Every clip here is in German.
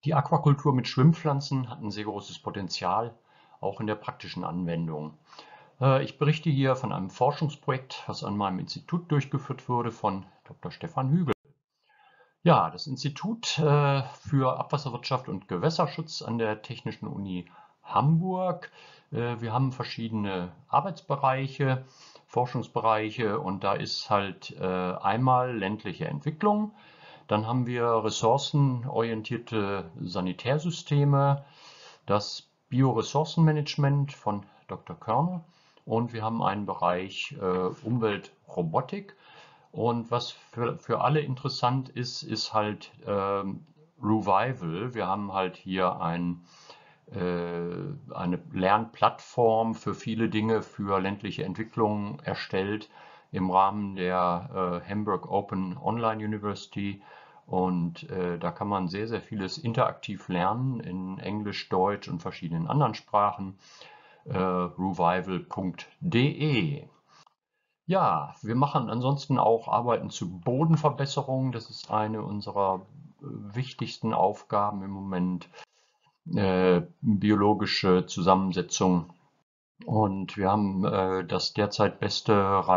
Die Aquakultur mit Schwimmpflanzen hat ein sehr großes Potenzial, auch in der praktischen Anwendung. Ich berichte hier von einem Forschungsprojekt, was an meinem Institut durchgeführt wurde von Dr. Stefan Hügel. Ja, das Institut für Abwasserwirtschaft und Gewässerschutz an der Technischen Uni Hamburg. Wir haben verschiedene Arbeitsbereiche, Forschungsbereiche und da ist halt einmal ländliche Entwicklung. Dann haben wir ressourcenorientierte Sanitärsysteme, das Bioressourcenmanagement von Dr. Körner und wir haben einen Bereich Umweltrobotik. Und was für alle interessant ist, ist halt Revival. Wir haben halt hier eine Lernplattform für viele Dinge für ländliche Entwicklung erstellt im Rahmen der Hamburg Open Online University. Und da kann man sehr, sehr vieles interaktiv lernen in Englisch, Deutsch und verschiedenen anderen Sprachen. Revival.de. Ja, wir machen ansonsten auch Arbeiten zu Bodenverbesserung. Das ist eine unserer wichtigsten Aufgaben im Moment. Biologische Zusammensetzung. Und wir haben das derzeit beste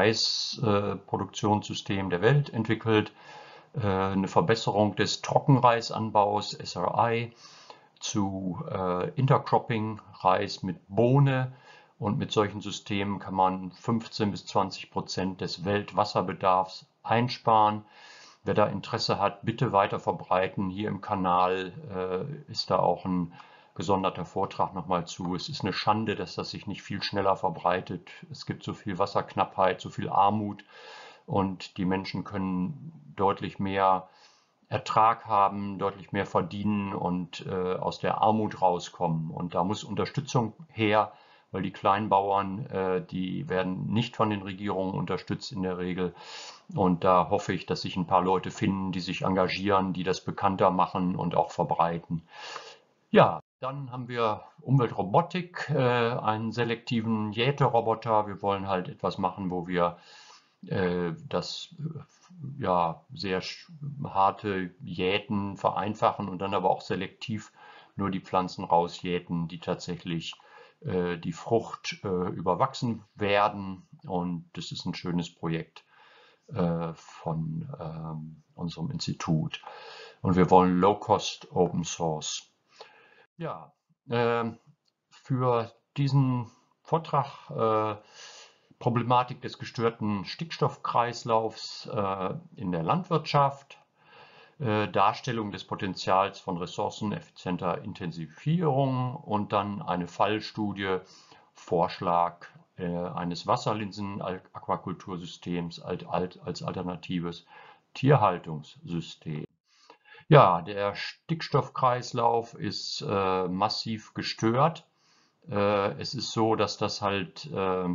Reisproduktionssystem der Welt entwickelt. Eine Verbesserung des Trockenreisanbaus, SRI, zu Intercropping, Reis mit Bohne. Und mit solchen Systemen kann man 15 bis 20% des Weltwasserbedarfs einsparen. Wer da Interesse hat, bitte weiter verbreiten. Hier im Kanal ist da auch ein gesonderter Vortrag nochmal zu. Es ist eine Schande, dass das sich nicht viel schneller verbreitet. Es gibt so viel Wasserknappheit, so viel Armut und die Menschen können deutlich mehr Ertrag haben, deutlich mehr verdienen und aus der Armut rauskommen. Und da muss Unterstützung her, weil die Kleinbauern, die werden nicht von den Regierungen unterstützt in der Regel. Und da hoffe ich, dass sich ein paar Leute finden, die sich engagieren, die das bekannter machen und auch verbreiten. Ja, dann haben wir Umweltrobotik, einen selektiven Jäteroboter. Wir wollen halt etwas machen, wo wir das ja, sehr harte Jäten vereinfachen und dann aber auch selektiv nur die Pflanzen rausjäten, die tatsächlich die Frucht überwachsen werden. Und das ist ein schönes Projekt von unserem Institut. Und wir wollen Low-Cost Open Source. Ja, für diesen Vortrag Problematik des gestörten Stickstoffkreislaufs in der Landwirtschaft, Darstellung des Potenzials von ressourceneffizienter Intensivierung und dann eine Fallstudie, Vorschlag eines Wasserlinsen-Aquakultursystems als alternatives Tierhaltungssystem. Ja, der Stickstoffkreislauf ist massiv gestört. Es ist so, dass das halt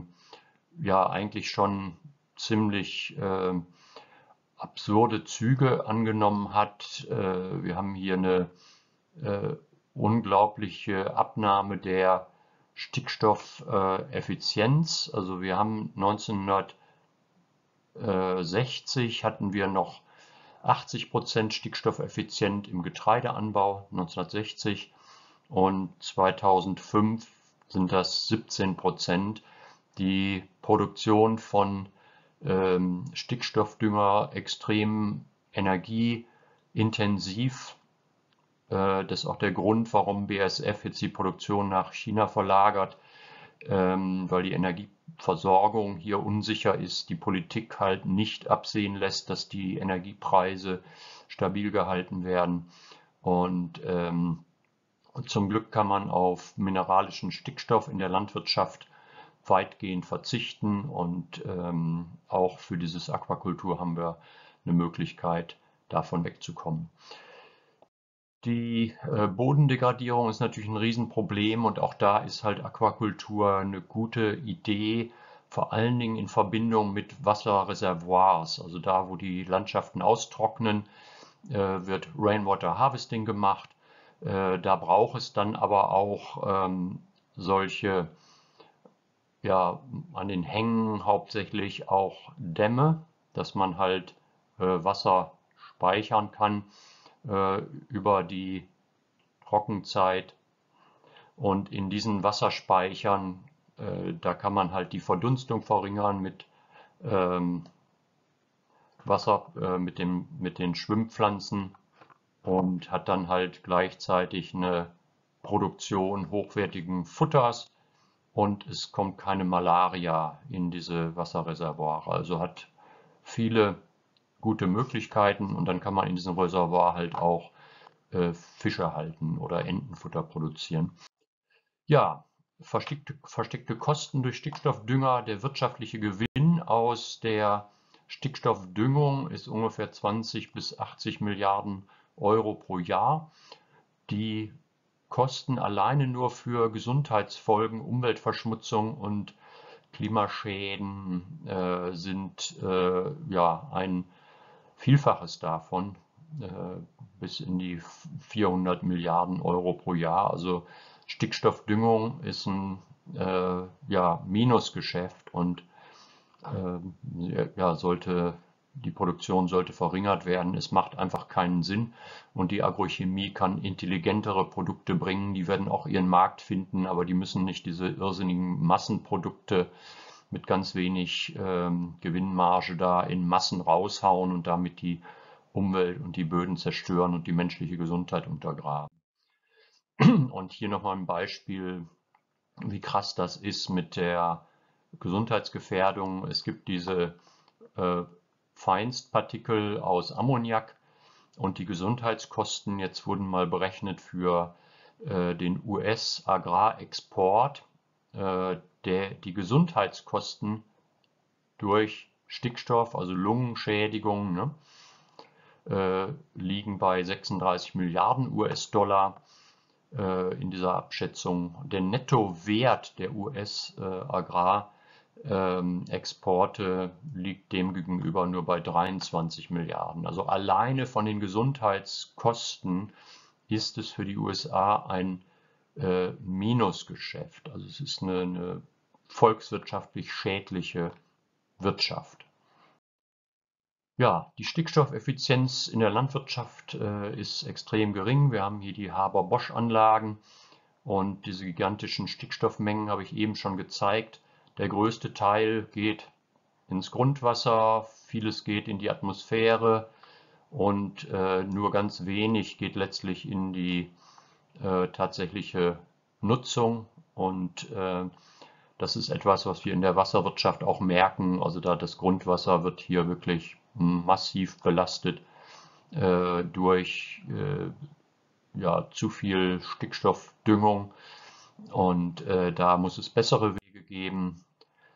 ja eigentlich schon ziemlich absurde Züge angenommen hat. Wir haben hier eine unglaubliche Abnahme der Stickstoffeffizienz. Also wir haben 1960 hatten wir noch 80% stickstoffeffizient im Getreideanbau 1960 und 2005 sind das 17%. Die Produktion von Stickstoffdünger extrem energieintensiv. Das ist auch der Grund, warum BASF jetzt die Produktion nach China verlagert, weil die Energieversorgung hier unsicher ist, die Politik halt nicht absehen lässt, dass die Energiepreise stabil gehalten werden. Und zum Glück kann man auf mineralischen Stickstoff in der Landwirtschaft weitgehend verzichten und auch für dieses Aquakultur haben wir eine Möglichkeit, davon wegzukommen. Die Bodendegradierung ist natürlich ein Riesenproblem und auch da ist halt Aquakultur eine gute Idee, vor allen Dingen in Verbindung mit Wasserreservoirs. Also da, wo die Landschaften austrocknen, wird Rainwater Harvesting gemacht. Da braucht es dann aber auch solche, ja, an den Hängen hauptsächlich auch Dämme, dass man halt Wasser speichern kann über die Trockenzeit. Und in diesen Wasserspeichern, da kann man halt die Verdunstung verringern mit Wasser, mit den Schwimmpflanzen und hat dann halt gleichzeitig eine Produktion hochwertigen Futters und es kommt keine Malaria in diese Wasserreservoire. Also hat viele gute Möglichkeiten und dann kann man in diesem Reservoir halt auch Fische halten oder Entenfutter produzieren. Ja, versteckte Kosten durch Stickstoffdünger. Der wirtschaftliche Gewinn aus der Stickstoffdüngung ist ungefähr 20 bis 80 Milliarden Euro pro Jahr. Die Kosten alleine nur für Gesundheitsfolgen, Umweltverschmutzung und Klimaschäden sind ja ein Vielfaches davon, bis in die 400 Milliarden Euro pro Jahr. Also Stickstoffdüngung ist ein ja, Minusgeschäft und ja, die Produktion sollte verringert werden. Es macht einfach keinen Sinn und die Agrochemie kann intelligentere Produkte bringen. Die werden auch ihren Markt finden, aber die müssen nicht diese irrsinnigen Massenprodukte mit ganz wenig Gewinnmarge da in Massen raushauen und damit die Umwelt und die Böden zerstören und die menschliche Gesundheit untergraben. Und hier nochmal ein Beispiel, wie krass das ist mit der Gesundheitsgefährdung. Es gibt diese Feinstpartikel aus Ammoniak und die Gesundheitskosten jetzt wurden mal berechnet für den US-Agrarexport. Die Gesundheitskosten durch Stickstoff, also Lungenschädigung, ne, liegen bei 36 Milliarden US-Dollar in dieser Abschätzung. Der Nettowert der US-Agrarexporte liegt demgegenüber nur bei 23 Milliarden. Also alleine von den Gesundheitskosten ist es für die USA ein Minusgeschäft. Also es ist eine volkswirtschaftlich schädliche Wirtschaft. Ja, die Stickstoffeffizienz in der Landwirtschaft ist extrem gering. Wir haben hier die Haber-Bosch-Anlagen und diese gigantischen Stickstoffmengen habe ich eben schon gezeigt. Der größte Teil geht ins Grundwasser, vieles geht in die Atmosphäre und nur ganz wenig geht letztlich in die tatsächliche Nutzung. Und das ist etwas, was wir in der Wasserwirtschaft auch merken. Also da das Grundwasser wird hier wirklich massiv belastet durch ja, zu viel Stickstoffdüngung. Und da muss es bessere Wege geben.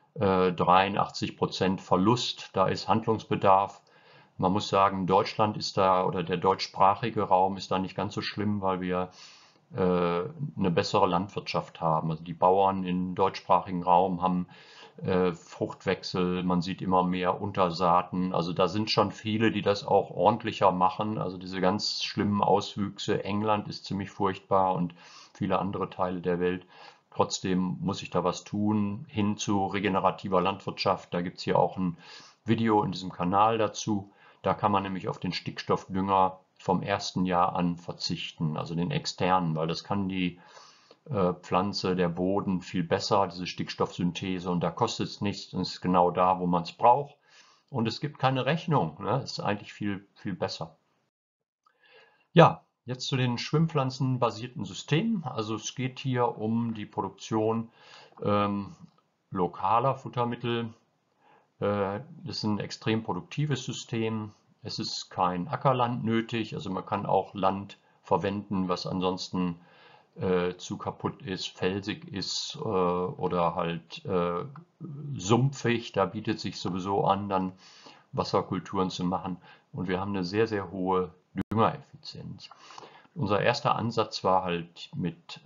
83% Verlust, da ist Handlungsbedarf. Man muss sagen, Deutschland ist da oder der deutschsprachige Raum ist da nicht ganz so schlimm, weil wir eine bessere Landwirtschaft haben. Also die Bauern im deutschsprachigen Raum haben Fruchtwechsel, man sieht immer mehr Untersaaten. Also da sind schon viele, die das auch ordentlicher machen. Also diese ganz schlimmen Auswüchse, England ist ziemlich furchtbar und viele andere Teile der Welt. Trotzdem muss ich da was tun, hin zu regenerativer Landwirtschaft. Da gibt es hier auch ein Video in diesem Kanal dazu. Da kann man nämlich auf den Stickstoffdünger vom ersten Jahr an verzichten, also den externen, weil das kann die Pflanze, der Boden viel besser, diese Stickstoffsynthese, und da kostet es nichts und ist genau da, wo man es braucht. Und es gibt keine Rechnung, ne? Ist eigentlich viel, viel besser. Ja, jetzt zu den schwimmpflanzenbasierten Systemen. Also es geht hier um die Produktion lokaler Futtermittel. Das ist ein extrem produktives System. Es ist kein Ackerland nötig, also man kann auch Land verwenden, was ansonsten zu kaputt ist, felsig ist oder halt sumpfig. Da bietet sich sowieso an, dann Wasserkulturen zu machen. Und wir haben eine sehr, sehr hohe Düngereffizienz. Unser erster Ansatz war halt mit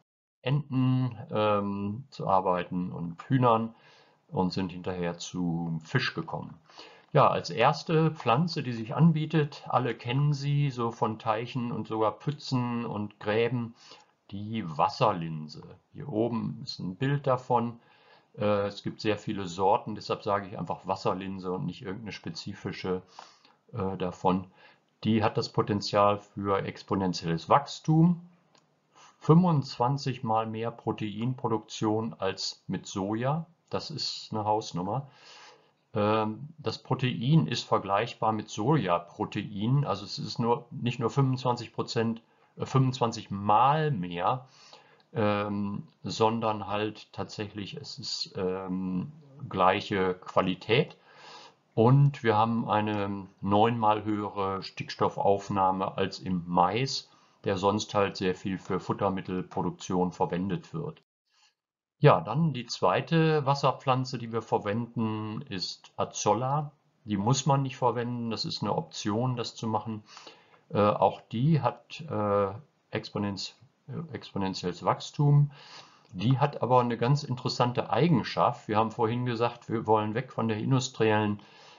Enten zu arbeiten und Hühnern und sind hinterher zu Fisch gekommen. Ja, als erste Pflanze, die sich anbietet, alle kennen sie, so von Teichen und sogar Pfützen und Gräben, die Wasserlinse. Hier oben ist ein Bild davon. Es gibt sehr viele Sorten, deshalb sage ich einfach Wasserlinse und nicht irgendeine spezifische davon. Die hat das Potenzial für exponentielles Wachstum 25 mal mehr Proteinproduktion als mit Soja. Das ist eine Hausnummer. Das Protein ist vergleichbar mit Sojaprotein, also es ist nicht nur 25 Mal mehr, sondern halt tatsächlich, es ist gleiche Qualität. Und wir haben eine 9-mal höhere Stickstoffaufnahme als im Mais, der sonst halt sehr viel für Futtermittelproduktion verwendet wird. Ja, dann die zweite Wasserpflanze, die wir verwenden, ist Azolla. Die muss man nicht verwenden, das ist eine Option, das zu machen. Auch die hat exponentielles Wachstum. Die hat aber eine ganz interessante Eigenschaft. Wir haben vorhin gesagt, wir wollen weg von der industriellen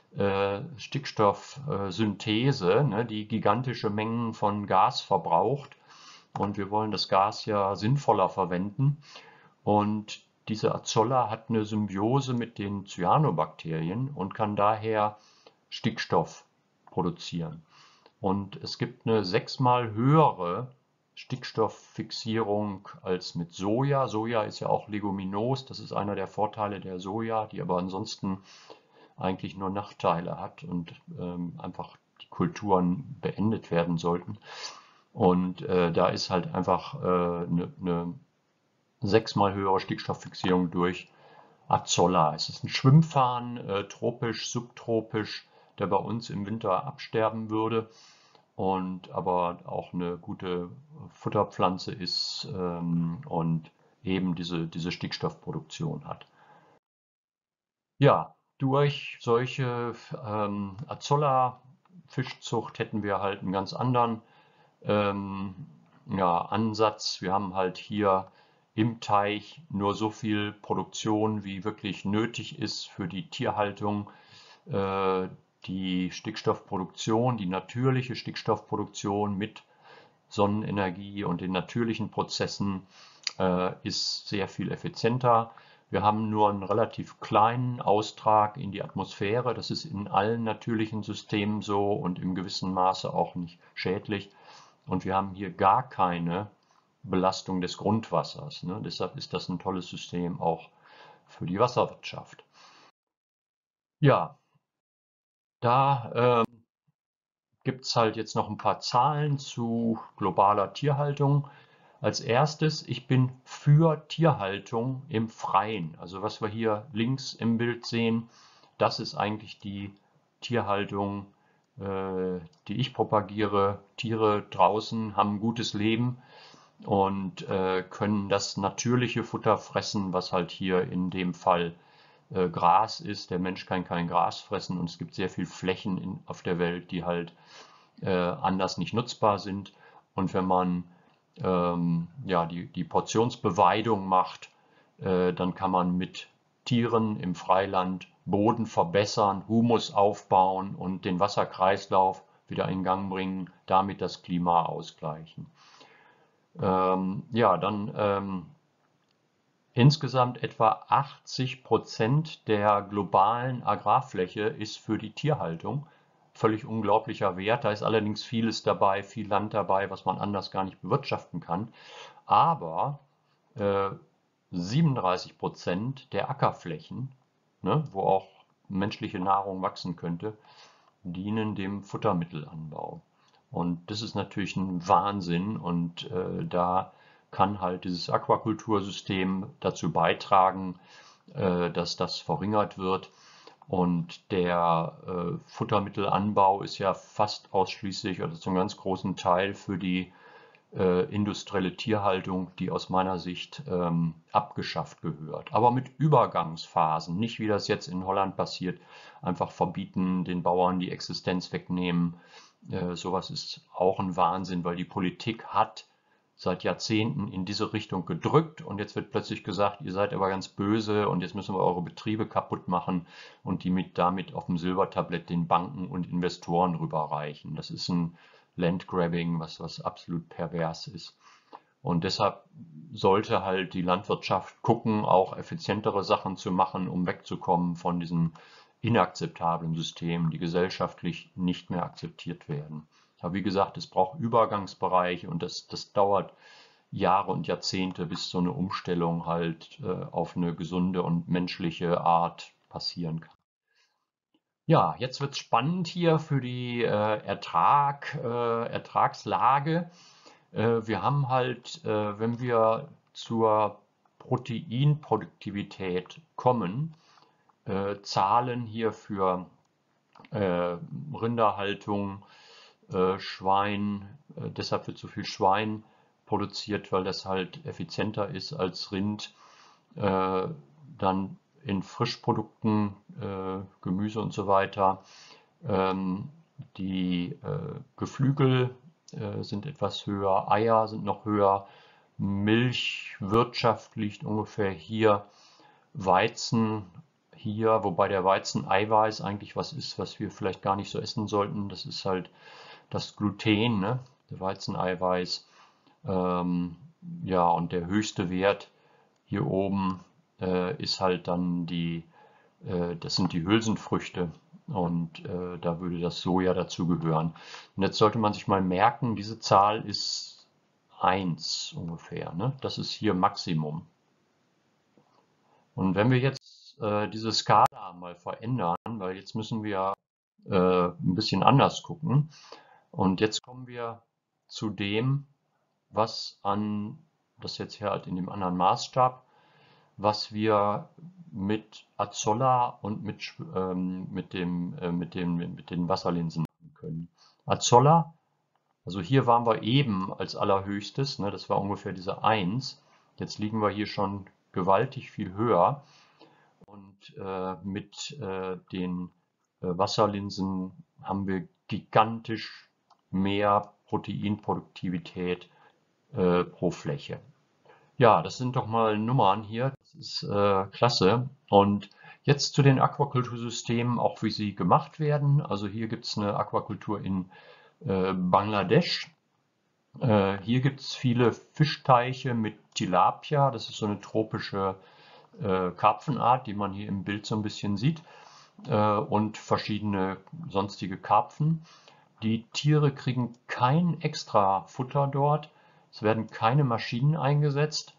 Stickstoffsynthese, ne, die gigantische Mengen von Gas verbraucht. Und wir wollen das Gas ja sinnvoller verwenden. Und diese Azolla hat eine Symbiose mit den Cyanobakterien und kann daher Stickstoff produzieren. Und es gibt eine 6-mal höhere Stickstofffixierung als mit Soja. Soja ist ja auch leguminos, das ist einer der Vorteile der Soja, die aber ansonsten eigentlich nur Nachteile hat und einfach die Kulturen beendet werden sollten. Und da ist halt einfach eine 6-mal höhere Stickstofffixierung durch Azolla. Es ist ein Schwimmfarn, tropisch, subtropisch, der bei uns im Winter absterben würde und aber auch eine gute Futterpflanze ist und eben diese Stickstoffproduktion hat. Ja, durch solche Azolla-Fischzucht hätten wir halt einen ganz anderen ja, Ansatz. Wir haben halt hier im Teich nur so viel Produktion, wie wirklich nötig ist für die Tierhaltung. Die Stickstoffproduktion, die natürliche Stickstoffproduktion mit Sonnenenergie und den natürlichen Prozessen ist sehr viel effizienter. Wir haben nur einen relativ kleinen Austrag in die Atmosphäre. Das ist in allen natürlichen Systemen so und im gewissen Maße auch nicht schädlich. Und wir haben hier gar keine Belastung des Grundwassers, ne? Deshalb ist das ein tolles System auch für die Wasserwirtschaft. Ja, da gibt es halt jetzt noch ein paar Zahlen zu globaler Tierhaltung. Als erstes, ich bin für Tierhaltung im Freien. Also was wir hier links im Bild sehen, das ist eigentlich die Tierhaltung, die ich propagiere. Tiere draußen haben ein gutes Leben und können das natürliche Futter fressen, was halt hier in dem Fall Gras ist. Der Mensch kann kein Gras fressen und es gibt sehr viele Flächen auf der Welt, die halt anders nicht nutzbar sind. Und wenn man ja, die Portionsbeweidung macht, dann kann man mit Tieren im Freiland Boden verbessern, Humus aufbauen und den Wasserkreislauf wieder in Gang bringen, damit das Klima ausgleichen. Ja, dann insgesamt etwa 80% der globalen Agrarfläche ist für die Tierhaltung. Völlig unglaublicher Wert. Da ist allerdings vieles dabei, viel Land dabei, was man anders gar nicht bewirtschaften kann. Aber 37% der Ackerflächen, ne, wo auch menschliche Nahrung wachsen könnte, dienen dem Futtermittelanbau. Und das ist natürlich ein Wahnsinn und da kann halt dieses Aquakultursystem dazu beitragen, dass das verringert wird. Und der Futtermittelanbau ist ja fast ausschließlich oder zu einem ganz großen Teil für die industrielle Tierhaltung, die aus meiner Sicht abgeschafft gehört. Aber mit Übergangsphasen, nicht wie das jetzt in Holland passiert, einfach verbieten, den Bauern die Existenz wegnehmen. Sowas ist auch ein Wahnsinn, weil die Politik hat seit Jahrzehnten in diese Richtung gedrückt und jetzt wird plötzlich gesagt, ihr seid aber ganz böse und jetzt müssen wir eure Betriebe kaputt machen und die damit auf dem Silbertablett den Banken und Investoren rüberreichen. Das ist ein Landgrabbing, was absolut pervers ist. Und deshalb sollte halt die Landwirtschaft gucken, auch effizientere Sachen zu machen, um wegzukommen von diesen inakzeptablen Systemen, die gesellschaftlich nicht mehr akzeptiert werden. Aber wie gesagt, es braucht Übergangsbereiche und das dauert Jahre und Jahrzehnte, bis so eine Umstellung halt auf eine gesunde und menschliche Art passieren kann. Ja, jetzt wird es spannend hier für die Ertragslage. Wir haben halt, wenn wir zur Proteinproduktivität kommen, Zahlen hier für Rinderhaltung, Schwein, deshalb wird so viel Schwein produziert, weil das halt effizienter ist als Rind. Dann in Frischprodukten, Gemüse und so weiter. Die Geflügel sind etwas höher, Eier sind noch höher, Milchwirtschaft liegt ungefähr hier, Weizen hier, wobei der Weizeneiweiß eigentlich was ist, was wir vielleicht gar nicht so essen sollten. Das ist halt das Gluten, ne? Der Weizeneiweiß. Ja, und der höchste Wert hier oben ist halt dann das sind die Hülsenfrüchte. Und da würde das Soja dazu gehören. Und jetzt sollte man sich mal merken, diese Zahl ist 1 ungefähr. Ne? Das ist hier Maximum. Und wenn wir jetzt diese Skala mal verändern, weil jetzt müssen wir ein bisschen anders gucken. Und jetzt kommen wir zu dem, was das jetzt hier halt in dem anderen Maßstab, was wir mit Azolla und mit den Wasserlinsen machen können. Azolla, also hier waren wir eben als allerhöchstes, ne, das war ungefähr diese 1. Jetzt liegen wir hier schon gewaltig viel höher. Und mit den Wasserlinsen haben wir gigantisch mehr Proteinproduktivität pro Fläche. Ja, das sind doch mal Nummern hier. Das ist klasse. Und jetzt zu den Aquakultursystemen, auch wie sie gemacht werden. Also hier gibt es eine Aquakultur in Bangladesch. Hier gibt es viele Fischteiche mit Tilapia. Das ist so eine tropische Karpfenart, die man hier im Bild so ein bisschen sieht. Und verschiedene sonstige Karpfen. Die Tiere kriegen kein extra Futter dort. Es werden keine Maschinen eingesetzt.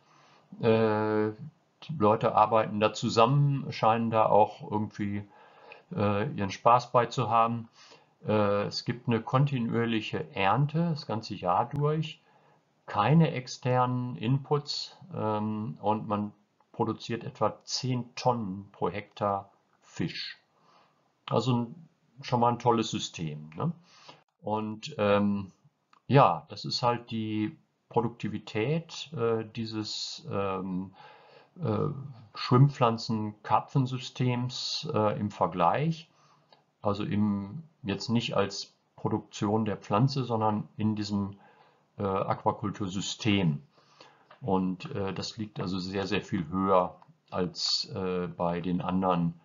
Die Leute arbeiten da zusammen, scheinen da auch irgendwie ihren Spaß bei zu haben. Es gibt eine kontinuierliche Ernte das ganze Jahr durch, keine externen Inputs und man produziert etwa 10 Tonnen pro Hektar Fisch. Also schon mal ein tolles System. Ne? Und ja, das ist halt die Produktivität dieses Schwimmpflanzen-Karpfensystems im Vergleich. Also jetzt nicht als Produktion der Pflanze, sondern in diesem Aquakultursystem. Und das liegt also sehr, sehr viel höher als bei den anderen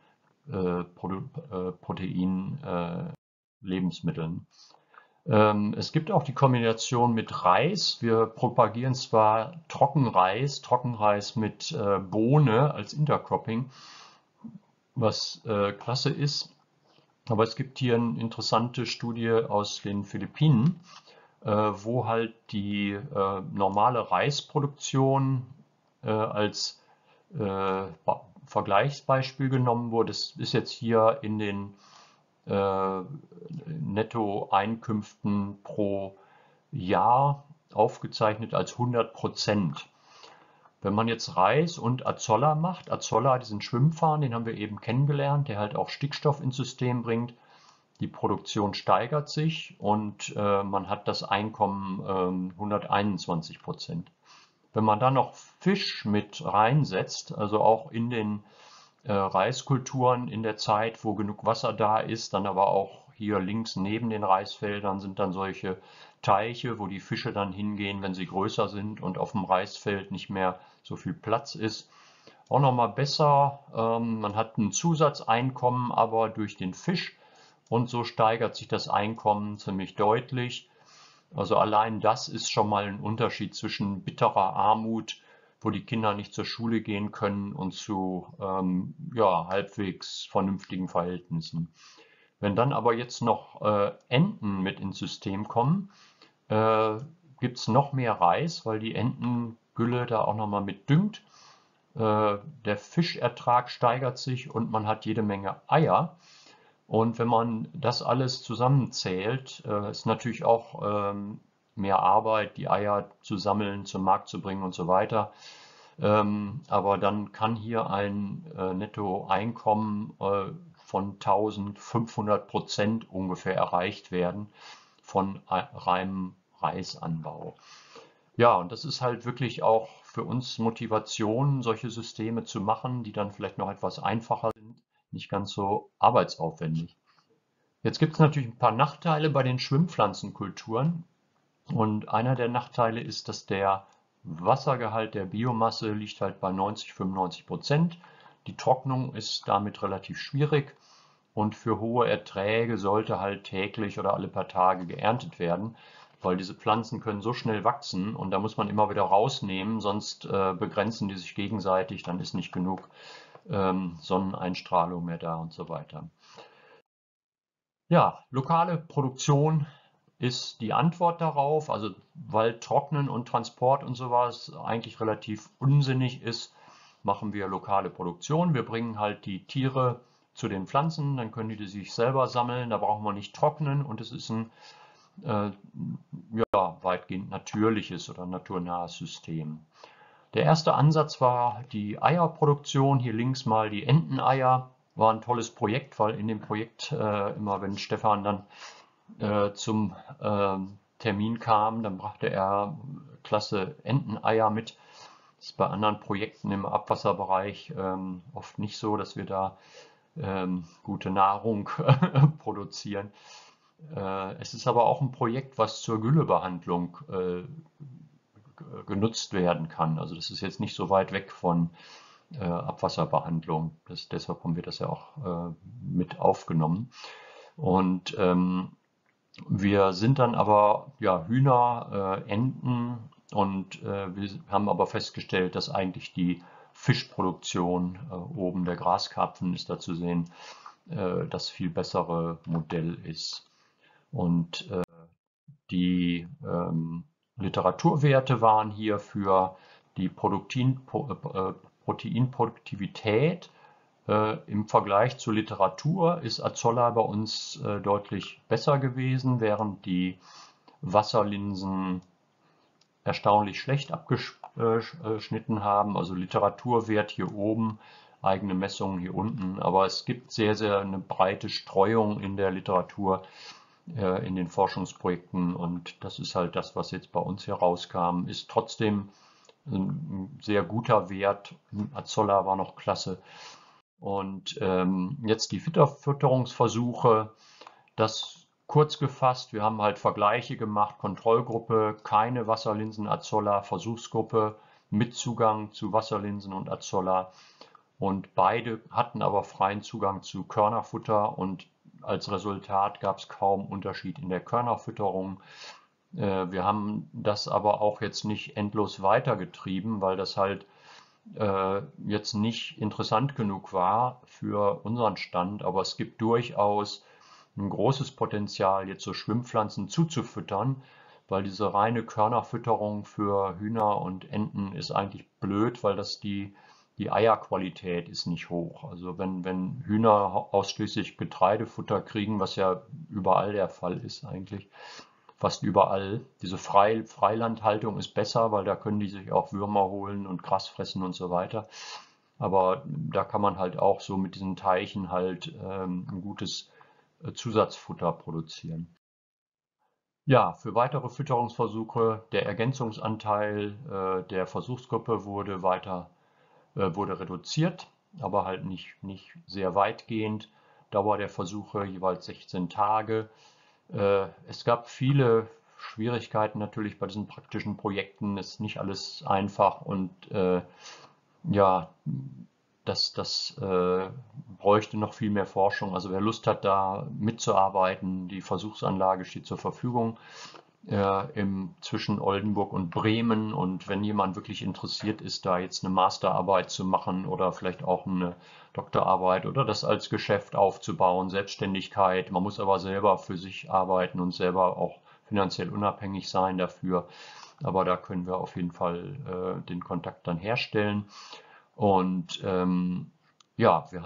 Protein-Lebensmitteln. Es gibt auch die Kombination mit Reis. Wir propagieren zwar Trockenreis mit Bohne als Intercropping, was klasse ist, aber es gibt hier eine interessante Studie aus den Philippinen, wo halt die normale Reisproduktion als Vergleichsbeispiel genommen wurde. Das ist jetzt hier in den Nettoeinkünften pro Jahr aufgezeichnet als 100%. Wenn man jetzt Reis und Azolla macht, Azolla, diesen Schwimmfarn, den haben wir eben kennengelernt, der halt auch Stickstoff ins System bringt. Die Produktion steigert sich und man hat das Einkommen 121%. Wenn man dann noch Fisch mit reinsetzt, also auch in den Reiskulturen in der Zeit, wo genug Wasser da ist, dann aber auch hier links neben den Reisfeldern sind dann solche Teiche, wo die Fische dann hingehen, wenn sie größer sind und auf dem Reisfeld nicht mehr so viel Platz ist. Auch nochmal besser, man hat ein Zusatzeinkommen aber durch den Fisch und so steigert sich das Einkommen ziemlich deutlich. Also allein das ist schon mal ein Unterschied zwischen bitterer Armut, wo die Kinder nicht zur Schule gehen können, und zu ja, halbwegs vernünftigen Verhältnissen. Wenn dann aber jetzt noch Enten mit ins System kommen, gibt es noch mehr Reis, weil die Entengülle da auch nochmal mit düngt. Der Fischertrag steigert sich und man hat jede Menge Eier. Und wenn man das alles zusammenzählt, ist natürlich auch mehr Arbeit, die Eier zu sammeln, zum Markt zu bringen und so weiter. Aber dann kann hier ein Nettoeinkommen von 1500% ungefähr erreicht werden von reinem Reisanbau. Ja, und das ist halt wirklich auch für uns Motivation, solche Systeme zu machen, die dann vielleicht noch etwas einfacher sind, nicht ganz so arbeitsaufwendig. Jetzt gibt es natürlich ein paar Nachteile bei den Schwimmpflanzenkulturen. Und einer der Nachteile ist, dass der Wassergehalt der Biomasse liegt halt bei 90–95%. Die Trocknung ist damit relativ schwierig und für hohe Erträge sollte halt täglich oder alle paar Tage geerntet werden, weil diese Pflanzen können so schnell wachsen und da muss man immer wieder rausnehmen, sonst begrenzen die sich gegenseitig, dann ist nicht genug Sonneneinstrahlung mehr da und so weiter. Ja, lokale Produktion ist die Antwort darauf, also weil Trocknen und Transport und sowas eigentlich relativ unsinnig ist, machen wir lokale Produktion. Wir bringen halt die Tiere zu den Pflanzen, dann können die sich selber sammeln, da brauchen wir nicht trocknen und es ist ein ja, weitgehend natürliches oder naturnahes System. Der erste Ansatz war die Eierproduktion. Hier links mal die Enteneier. War ein tolles Projekt, weil in dem Projekt immer, wenn Stefan dann zum Termin kam, dann brachte er klasse Enteneier mit. Das ist bei anderen Projekten im Abwasserbereich oft nicht so, dass wir da gute Nahrung produzieren. Es ist aber auch ein Projekt, was zur Güllebehandlung genutzt werden kann. Also das ist jetzt nicht so weit weg von Abwasserbehandlung. Deshalb haben wir das ja auch mit aufgenommen. Und wir sind dann aber ja, Hühner, Enten und wir haben aber festgestellt, dass eigentlich die Fischproduktion oben der Graskarpfen ist da zu sehen, das viel bessere Modell ist. Und die Literaturwerte waren hier für die Proteinproduktivität. Im Vergleich zur Literatur ist Azolla bei uns deutlich besser gewesen, während die Wasserlinsen erstaunlich schlecht abgeschnitten haben. Also Literaturwert hier oben, eigene Messungen hier unten. Aber es gibt sehr, sehr eine breite Streuung in der Literatur, in den Forschungsprojekten. Und das ist halt das, was jetzt bei uns herauskam. Ist trotzdem ein sehr guter Wert. Azolla war noch klasse. Und jetzt die Fütterungsversuche, das kurz gefasst, wir haben halt Vergleiche gemacht, Kontrollgruppe, keine Wasserlinsen Azolla, Versuchsgruppe mit Zugang zu Wasserlinsen und Azolla. Und beide hatten aber freien Zugang zu Körnerfutter und als Resultat gab es kaum Unterschied in der Körnerfütterung. Wir haben das aber auch jetzt nicht endlos weitergetrieben, weil das halt jetzt nicht interessant genug war für unseren Stand, aber es gibt durchaus ein großes Potenzial, jetzt so Schwimmpflanzen zuzufüttern, weil diese reine Körnerfütterung für Hühner und Enten ist eigentlich blöd, weil das die Eierqualität ist nicht hoch. Also wenn Hühner ausschließlich Getreidefutter kriegen, was ja überall der Fall ist eigentlich, fast überall. Diese Freilandhaltung ist besser, weil da können die sich auch Würmer holen und Gras fressen und so weiter. Aber da kann man halt auch so mit diesen Teichen halt ein gutes Zusatzfutter produzieren. Ja, für weitere Fütterungsversuche, der Ergänzungsanteil der Versuchsgruppe wurde reduziert, aber halt nicht sehr weitgehend. Dauer der Versuche jeweils 16 Tage. Es gab viele Schwierigkeiten natürlich bei diesen praktischen Projekten. Es ist nicht alles einfach und ja, das bräuchte noch viel mehr Forschung. Also wer Lust hat, da mitzuarbeiten, die Versuchsanlage steht zur Verfügung zwischen Oldenburg und Bremen. Und wenn jemand wirklich interessiert ist, da jetzt eine Masterarbeit zu machen oder vielleicht auch eine Doktorarbeit oder das als Geschäft aufzubauen, Selbstständigkeit. Man muss aber selber für sich arbeiten und selber auch finanziell unabhängig sein dafür. Aber da können wir auf jeden Fall den Kontakt dann herstellen. Und ja, wir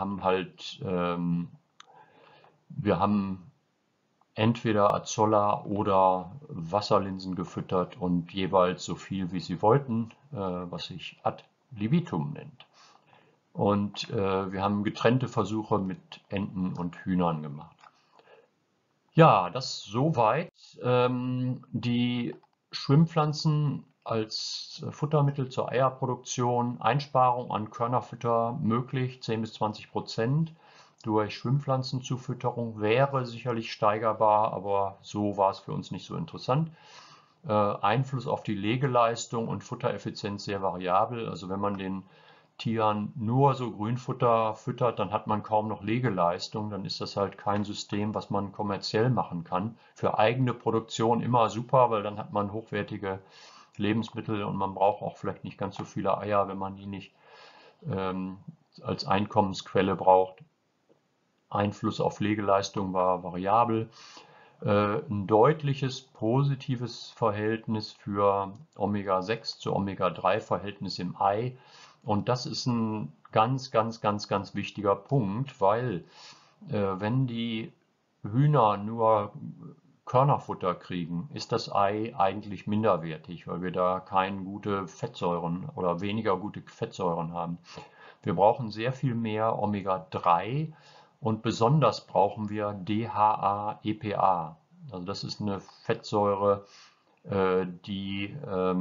haben entweder Azolla oder Wasserlinsen gefüttert und jeweils so viel, wie sie wollten, was sich ad libitum nennt. Und wir haben getrennte Versuche mit Enten und Hühnern gemacht. Ja, das soweit. Die Schwimmpflanzen als Futtermittel zur Eierproduktion, Einsparung an Körnerfutter möglich, 10–20% durch Schwimmpflanzenzufütterung wäre sicherlich steigerbar, aber so war es für uns nicht so interessant. Einfluss auf die Legeleistung und Futtereffizienz sehr variabel. Also wenn man den Tieren nur so Grünfutter füttert, dann hat man kaum noch Legeleistung. Dann ist das halt kein System, was man kommerziell machen kann. Für eigene Produktion immer super, weil dann hat man hochwertige Lebensmittel und man braucht auch vielleicht nicht ganz so viele Eier, wenn man die nicht als Einkommensquelle braucht. Einfluss auf Legeleistung war variabel. Ein deutliches positives Verhältnis für Omega-6 zu Omega-3-Verhältnis im Ei. Und das ist ein ganz wichtiger Punkt, weil wenn die Hühner nur Körnerfutter kriegen, ist das Ei eigentlich minderwertig, weil wir da keine gute Fettsäuren oder weniger gute Fettsäuren haben. Wir brauchen sehr viel mehr Omega-3 und besonders brauchen wir DHA-EPA. Also das ist eine Fettsäure, die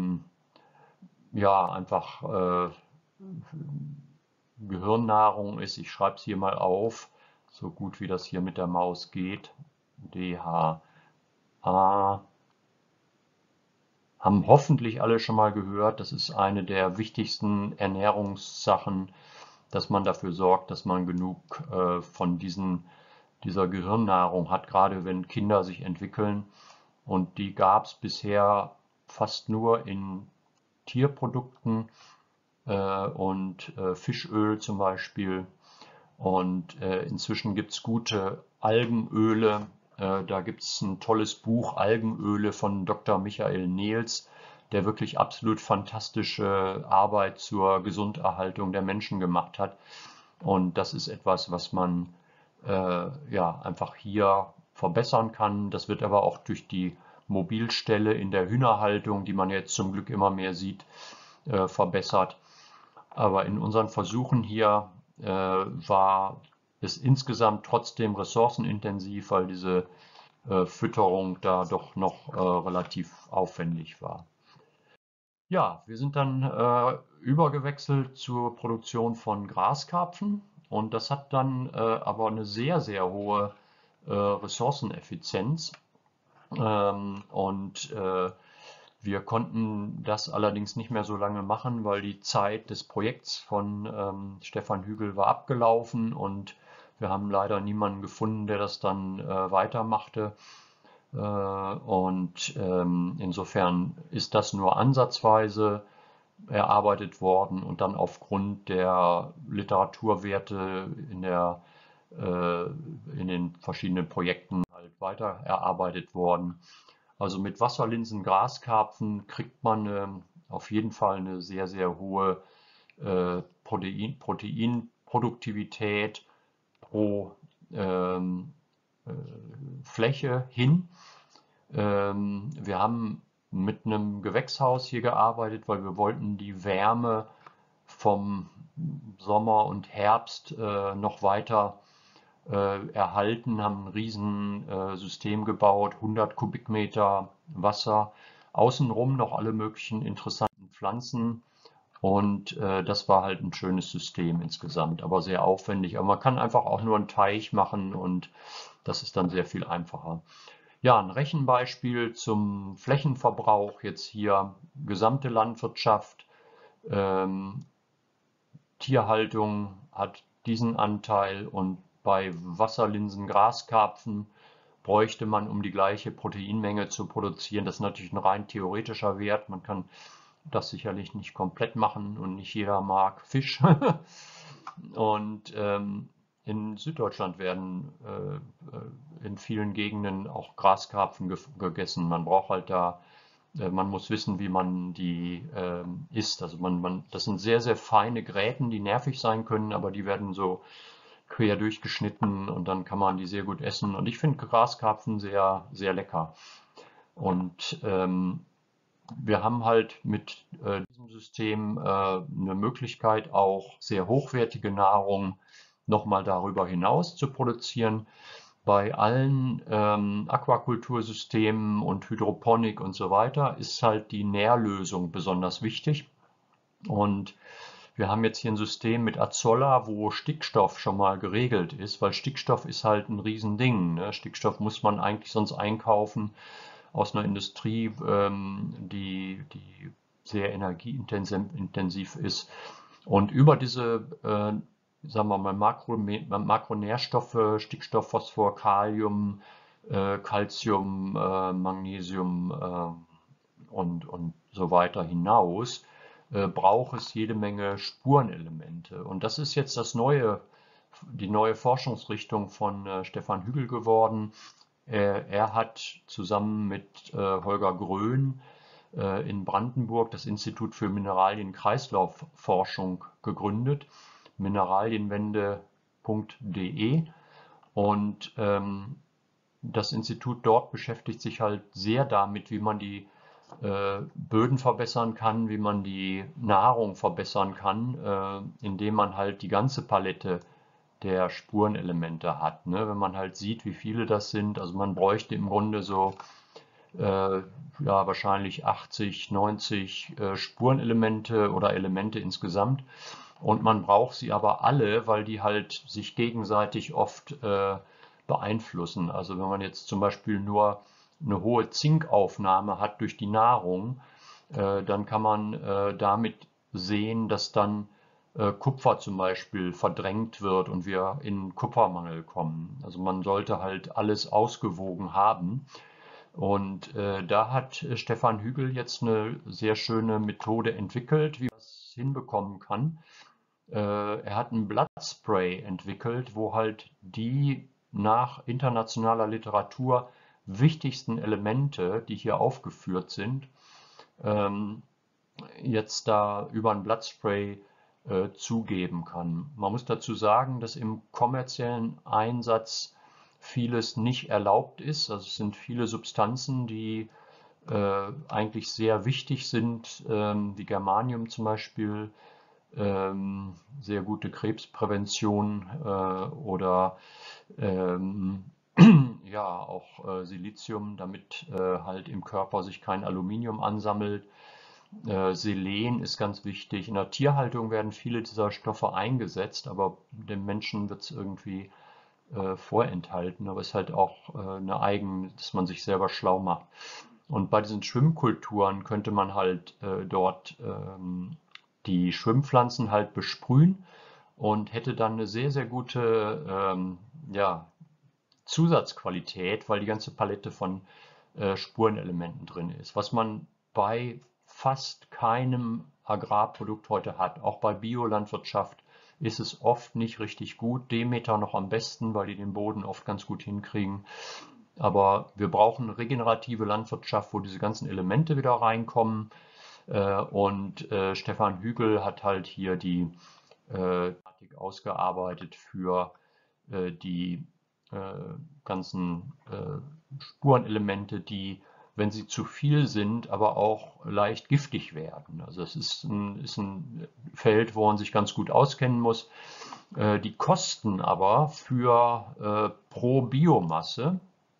ja einfach Gehirnnahrung ist. Ich schreibe es hier mal auf, so gut wie das hier mit der Maus geht. DHA. Haben hoffentlich alle schon mal gehört. Das ist eine der wichtigsten Ernährungssachen, dass man dafür sorgt, dass man genug von dieser Gehirnnahrung hat, gerade wenn Kinder sich entwickeln. Und die gab es bisher fast nur in Tierprodukten und Fischöl zum Beispiel. Und inzwischen gibt es gute Algenöle. Da gibt es ein tolles Buch, Algenöle von Dr. Michael Nehls, der wirklich absolut fantastische Arbeit zur Gesunderhaltung der Menschen gemacht hat. Und das ist etwas, was man ja, einfach hier verbessern kann. Das wird aber auch durch die Mobilstelle in der Hühnerhaltung, die man jetzt zum Glück immer mehr sieht, verbessert. Aber in unseren Versuchen hier war es insgesamt trotzdem ressourcenintensiv, weil diese Fütterung da doch noch relativ aufwendig war. Ja, wir sind dann übergewechselt zur Produktion von Graskarpfen und das hat dann aber eine sehr hohe Ressourceneffizienz und wir konnten das allerdings nicht mehr so lange machen, weil die Zeit des Projekts von Stefan Hügel war abgelaufen und wir haben leider niemanden gefunden, der das dann weitermachte. Und insofern ist das nur ansatzweise erarbeitet worden und dann aufgrund der Literaturwerte in den verschiedenen Projekten halt weiter erarbeitet worden. Also mit Wasserlinsen, Graskarpfen kriegt man auf jeden Fall eine sehr hohe Proteinproduktivität pro Fläche hin. Wir haben mit einem Gewächshaus hier gearbeitet, weil wir wollten die Wärme vom Sommer und Herbst noch weiter erhalten, haben ein riesen System gebaut, 100 Kubikmeter Wasser, außenrum noch alle möglichen interessanten Pflanzen und das war halt ein schönes System insgesamt, aber sehr aufwendig. Aber man kann einfach auch nur einen Teich machen und das ist dann sehr viel einfacher. Ja, ein Rechenbeispiel zum Flächenverbrauch, jetzt hier gesamte Landwirtschaft, Tierhaltung hat diesen Anteil und bei Wasserlinsen, Graskarpfen bräuchte man, um die gleiche Proteinmenge zu produzieren. Das ist natürlich ein rein theoretischer Wert. Man kann das sicherlich nicht komplett machen und nicht jeder mag Fisch. Und in Süddeutschland werden in vielen Gegenden auch Graskarpfen gegessen. Man braucht halt da, man muss wissen, wie man die isst. Also das sind sehr, sehr feine Gräten, die nervig sein können, aber die werden so quer durchgeschnitten und dann kann man die sehr gut essen. Und ich finde Graskarpfen sehr, sehr lecker. Und wir haben halt mit diesem System eine Möglichkeit, auch sehr hochwertige Nahrung nochmal darüber hinaus zu produzieren. Bei allen Aquakultursystemen und Hydroponik und so weiter ist halt die Nährlösung besonders wichtig. Und wir haben jetzt hier ein System mit Azolla, wo Stickstoff schon mal geregelt ist, weil Stickstoff ist halt ein Riesending, ne? Stickstoff muss man eigentlich sonst einkaufen aus einer Industrie, die sehr energieintensiv ist. Und über diese, sagen wir mal, Makronährstoffe, Stickstoff, Phosphor, Kalium, Calcium, Magnesium und so weiter hinaus, braucht es jede Menge Spurenelemente. Und das ist jetzt die neue Forschungsrichtung von Stefan Hügel geworden. Er hat zusammen mit Holger Grön in Brandenburg das Institut für Mineralien-Kreislaufforschung gegründet, mineralienwende.de. Und das Institut dort beschäftigt sich halt sehr damit, wie man die Böden verbessern kann, wie man die Nahrung verbessern kann, indem man halt die ganze Palette der Spurenelemente hat. Ne? Wenn man halt sieht, wie viele das sind, also man bräuchte im Grunde so ja, wahrscheinlich 80, 90 Spurenelemente oder Elemente insgesamt. Und man braucht sie aber alle, weil die halt sich gegenseitig oft beeinflussen. Also wenn man jetzt zum Beispiel nur eine hohe Zinkaufnahme hat durch die Nahrung, dann kann man damit sehen, dass dann Kupfer zum Beispiel verdrängt wird und wir in Kupfermangel kommen. Also man sollte halt alles ausgewogen haben. Und da hat Stefan Hügel jetzt eine sehr schöne Methode entwickelt, wie man das hinbekommen kann. Er hat ein Bloodspray entwickelt, wo halt die nach internationaler Literatur wichtigsten Elemente, die hier aufgeführt sind, ähm, jetzt da über ein Bloodspray zugeben kann. Man muss dazu sagen, dass im kommerziellen Einsatz vieles nicht erlaubt ist. Also es sind viele Substanzen, die eigentlich sehr wichtig sind, wie Germanium zum Beispiel, sehr gute Krebsprävention oder ähm, ja auch Silizium, damit halt im Körper sich kein Aluminium ansammelt. Selen ist ganz wichtig. In der Tierhaltung werden viele dieser Stoffe eingesetzt, aber dem Menschen wird es irgendwie vorenthalten. Aber es ist halt auch dass man sich selber schlau macht. Und bei diesen Schwimmkulturen könnte man halt dort die Schwimmpflanzen halt besprühen und hätte dann eine sehr, sehr gute ja, Zusatzqualität, weil die ganze Palette von Spurenelementen drin ist. Was man bei fast keinem Agrarprodukt heute hat, auch bei Biolandwirtschaft, ist es oft nicht richtig gut. Demeter noch am besten, weil die den Boden oft ganz gut hinkriegen. Aber wir brauchen regenerative Landwirtschaft, wo diese ganzen Elemente wieder reinkommen. Und Stefan Hügel hat halt hier die Thematik ausgearbeitet für die ganzen Spurenelemente, die, wenn sie zu viel sind, aber auch leicht giftig werden. Also es ist ein Feld, wo man sich ganz gut auskennen muss. Die Kosten aber für pro Biomasse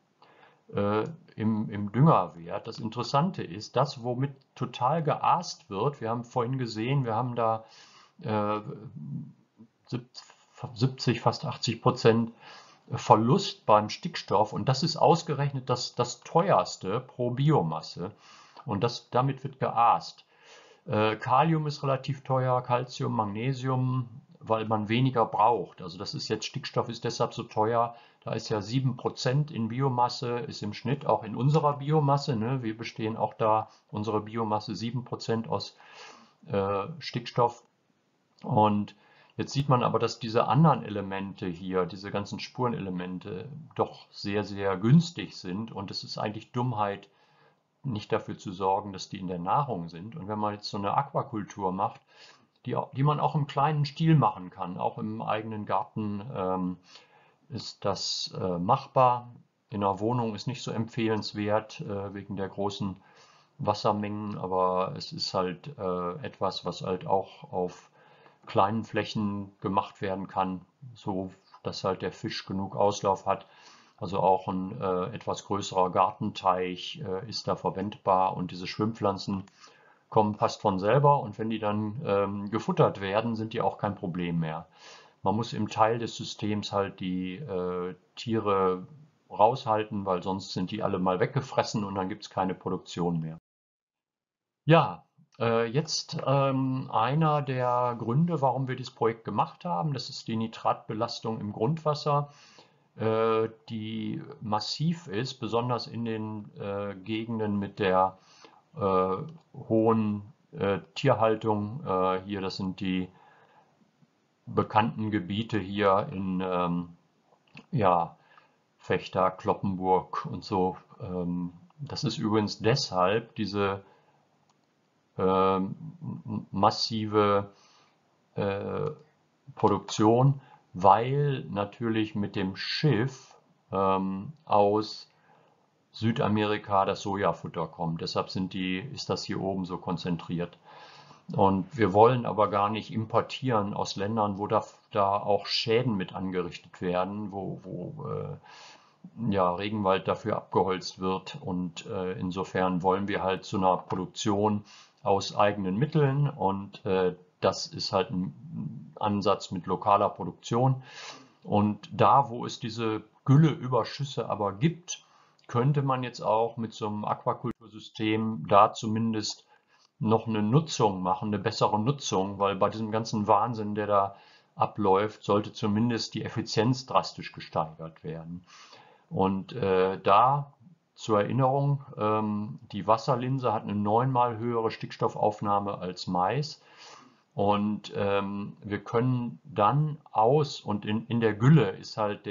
im Düngerwert. Das Interessante ist, das, womit total geaßt wird, wir haben vorhin gesehen, wir haben da 70, fast 80% Verlust beim Stickstoff und das ist ausgerechnet das teuerste pro Biomasse und damit wird geaßt. Kalium ist relativ teuer, Calcium, Magnesium, weil man weniger braucht. Also das ist jetzt, Stickstoff ist deshalb so teuer. Da ist ja 7% in Biomasse, ist im Schnitt auch in unserer Biomasse. Ne? Wir bestehen auch da, unsere Biomasse 7% aus Stickstoff. Und Jetzt sieht man aber, dass diese anderen Elemente hier, diese ganzen Spurenelemente, doch sehr, sehr günstig sind und es ist eigentlich Dummheit, nicht dafür zu sorgen, dass die in der Nahrung sind. Und wenn man jetzt so eine Aquakultur macht, die man auch im kleinen Stil machen kann, auch im eigenen Garten, ist das machbar. In der Wohnung ist nicht so empfehlenswert wegen der großen Wassermengen, aber es ist halt etwas, was halt auch auf kleinen Flächen gemacht werden kann, so dass halt der Fisch genug Auslauf hat. Also auch ein etwas größerer Gartenteich ist da verwendbar und diese Schwimmpflanzen kommen fast von selber und wenn die dann gefuttert werden, sind die auch kein Problem mehr. Man muss im Teil des Systems halt die Tiere raushalten, weil sonst sind die alle mal weggefressen und dann gibt es keine Produktion mehr. Ja, jetzt einer der Gründe, warum wir dieses Projekt gemacht haben, das ist die Nitratbelastung im Grundwasser, die massiv ist, besonders in den Gegenden mit der äh, hohen Tierhaltung. Hier, das sind die bekannten Gebiete hier in ja, Vechta, Cloppenburg und so. Das ist übrigens deshalb diese ähm, massive äh, Produktion, weil natürlich mit dem Schiff aus Südamerika das Sojafutter kommt. Deshalb ist das hier oben so konzentriert. Und wir wollen aber gar nicht importieren aus Ländern, wo da auch Schäden mit angerichtet werden, wo ja, Regenwald dafür abgeholzt wird. Und insofern wollen wir halt zu einer Produktion aus eigenen Mitteln und das ist halt ein Ansatz mit lokaler Produktion. Und da, wo es diese Gülleüberschüsse aber gibt, könnte man jetzt auch mit so einem Aquakultursystem da zumindest noch eine Nutzung machen, eine bessere Nutzung, weil bei diesem ganzen Wahnsinn, der da abläuft, sollte zumindest die Effizienz drastisch gesteigert werden. Und da zur Erinnerung, die Wasserlinse hat eine 9-mal höhere Stickstoffaufnahme als Mais. Und wir können dann und in der Gülle ist halt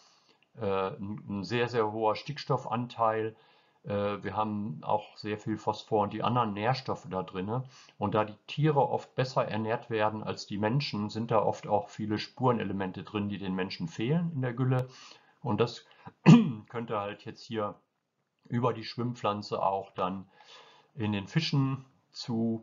ein sehr, sehr hoher Stickstoffanteil. Wir haben auch sehr viel Phosphor und die anderen Nährstoffe da drin. Und da die Tiere oft besser ernährt werden als die Menschen, sind da oft auch viele Spurenelemente drin, die den Menschen fehlen in der Gülle. Und das könnte halt jetzt hier über die Schwimmpflanze auch dann in den Fischen zu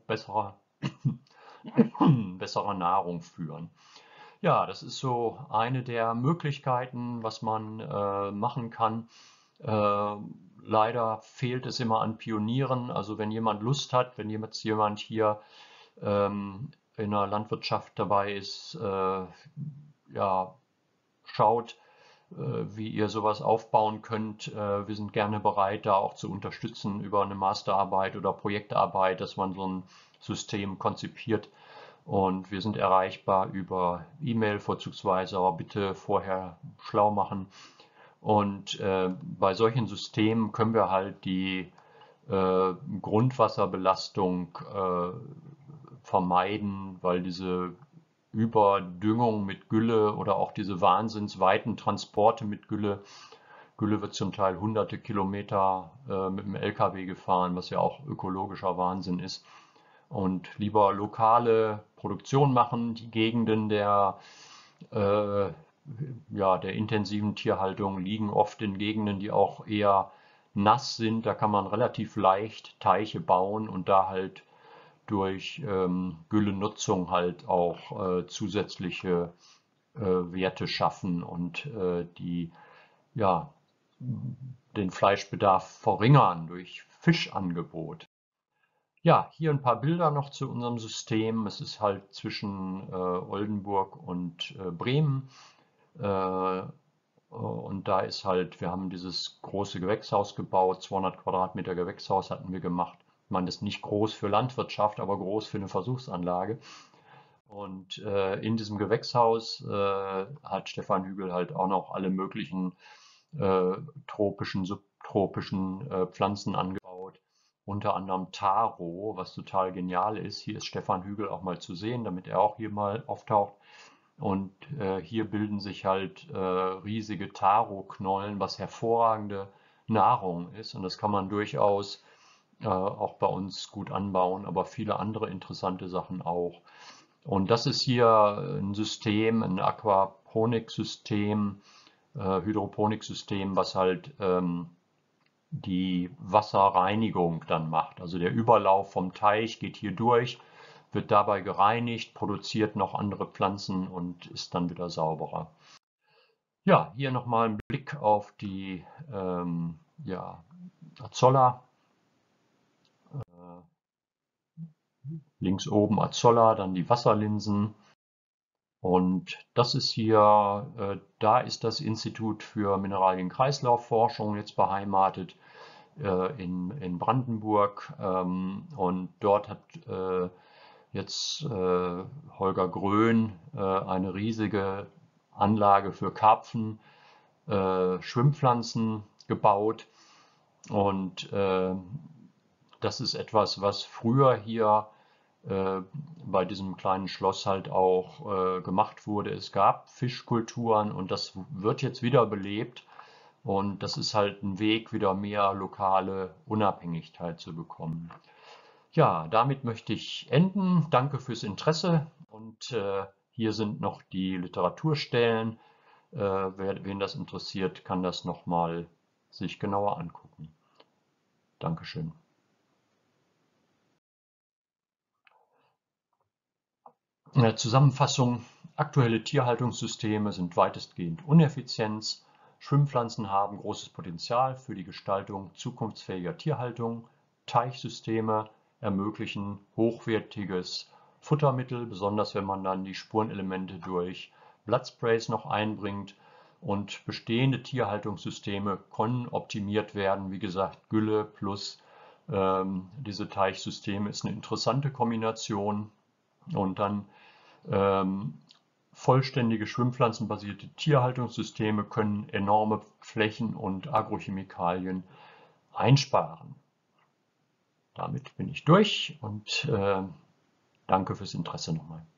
besserer Nahrung führen. Ja, das ist so eine der Möglichkeiten, was man machen kann. Äh, Leider fehlt es immer an Pionieren. Also wenn jemand Lust hat, wenn jetzt jemand hier in der Landwirtschaft dabei ist, ja, schaut, wie ihr sowas aufbauen könnt. Wir sind gerne bereit, da auch zu unterstützen über eine Masterarbeit oder Projektarbeit, dass man so ein System konzipiert. Und wir sind erreichbar über E-Mail vorzugsweise, aber bitte vorher schlau machen. Und bei solchen Systemen können wir halt die Grundwasserbelastung vermeiden, weil diese Überdüngung mit Gülle oder auch diese wahnsinnsweiten Transporte mit Gülle wird zum Teil hunderte Kilometer mit dem LKW gefahren, was ja auch ökologischer Wahnsinn ist. Und lieber lokale Produktion machen, die Gegenden äh, ja, der intensiven Tierhaltung liegen oft in Gegenden, die auch eher nass sind. Da kann man relativ leicht Teiche bauen und da halt durch Güllenutzung halt auch zusätzliche Werte schaffen und ja, den Fleischbedarf verringern durch Fischangebot. Ja, hier ein paar Bilder noch zu unserem System. Es ist halt zwischen Oldenburg und Bremen. Und da ist halt, wir haben dieses große Gewächshaus gebaut, 200 Quadratmeter Gewächshaus hatten wir gemacht. Ich meine, das ist nicht groß für Landwirtschaft, aber groß für eine Versuchsanlage. Und in diesem Gewächshaus hat Stefan Hügel halt auch noch alle möglichen tropischen, subtropischen Pflanzen angebaut. unter anderem Taro, was total genial ist. Hier ist Stefan Hügel auch mal zu sehen, damit er auch hier mal auftaucht. Und hier bilden sich halt riesige Taro-Knollen, was hervorragende Nahrung ist. Und das kann man durchaus auch bei uns gut anbauen, aber viele andere interessante Sachen auch. Und das ist hier ein System, ein Aquaponiksystem, Hydroponiksystem, was halt die Wasserreinigung dann macht. Also der Überlauf vom Teich geht hier durch, wird dabei gereinigt, produziert noch andere Pflanzen und ist dann wieder sauberer. Ja, hier nochmal ein Blick auf die ja, Azolla. Links oben Azolla, dann die Wasserlinsen. Und das ist hier, da ist das Institut für Mineralienkreislaufforschung jetzt beheimatet in Brandenburg. Und dort hat jetzt Holger Grön eine riesige Anlage für Karpfen, Schwimmpflanzen gebaut. Und das ist etwas, was früher hier bei diesem kleinen Schloss halt auch gemacht wurde. Es gab Fischkulturen und das wird jetzt wieder belebt. Und das ist halt ein Weg, wieder mehr lokale Unabhängigkeit zu bekommen. Ja, damit möchte ich enden. Danke fürs Interesse. Und hier sind noch die Literaturstellen. Wen das interessiert, kann das nochmal sich genauer angucken. Dankeschön. In der Zusammenfassung: Aktuelle Tierhaltungssysteme sind weitestgehend ineffizient. Schwimmpflanzen haben großes Potenzial für die Gestaltung zukunftsfähiger Tierhaltung. Teichsysteme ermöglichen hochwertiges Futtermittel, besonders wenn man dann die Spurenelemente durch Blattsprays noch einbringt. Und bestehende Tierhaltungssysteme können optimiert werden. Wie gesagt, Gülle plus diese Teichsysteme ist eine interessante Kombination. Und dann vollständige schwimmpflanzenbasierte Tierhaltungssysteme können enorme Flächen und Agrochemikalien einsparen. Damit bin ich durch und danke fürs Interesse nochmal.